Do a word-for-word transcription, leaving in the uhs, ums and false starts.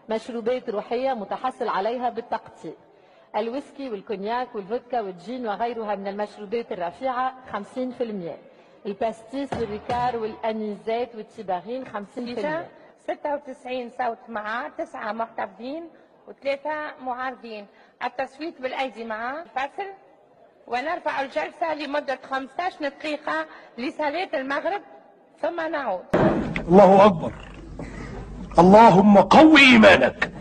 مشروبات روحية متحصل عليها بالتقطيع. الويسكي والكونياك والفودكا والجين وغيرها من المشروبات الرفيعة خمسين بالمئة. الباستيس والريكار والأنيزات والتباغين خمسين بالمئة. ستة وتسعين صوت مع، تسعة محتفظين وثلاثة معارضين. التصويت بالأيدي مع الفصل، ونرفع الجلسة لمدة خمسة عشر دقيقة لصلاة المغرب ثم نعود. الله أكبر. اللهم قوي إيمانك.